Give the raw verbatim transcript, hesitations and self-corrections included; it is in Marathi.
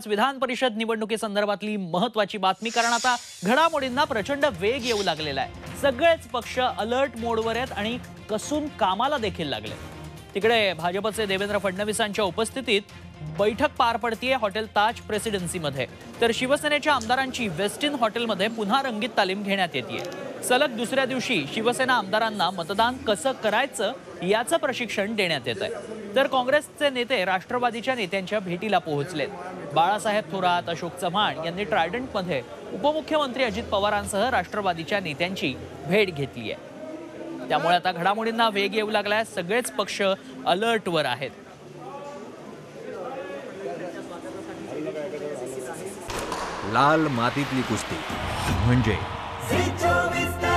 विधान परिषद निवडणुकीसंदर्भातली महत्त्वाची बातमी, कारण आता घडामोडींना प्रचंड वेग येऊ लागलेला आहे। सगळेच पक्ष अलर्ट मोडवर आहेत आणि कसून कामाला देखील लागले। तिकडे भाजपचे देवेंद्र फडणवीसांच्या उपस्थितीत बैठक पार पडतीये हॉटेल ताज प्रेसिडेन्सीमध्ये, तर शिवसेनेच्या आमदारांची वेस्टिन हॉटेलमध्ये पुन्हा रंगीत तालीम घेण्यात येते। सलग दुसऱ्या दिवशी शिवसेना आमदारांना मतदान कसं करायचं याचं प्रशिक्षण देण्यात येत आहे। तर काँग्रेसचे नेते राष्ट्रवादीच्या नेत्यांच्या भेटीला पोहोचलेत। बाळासाहेब थोरात, अशोक चव्हाण यांनी ट्रायडंटमध्ये उपमुख्यमंत्री अजित पवारांसह राष्ट्रवादीच्या नेत्यांची भेट घेतली आहे। त्यामुळे आता घडामोडींना वेग येऊ लागलाय, सगळेच पक्ष अलर्टवर आहेत। लाल मातीतली कुस्ती म्हणजे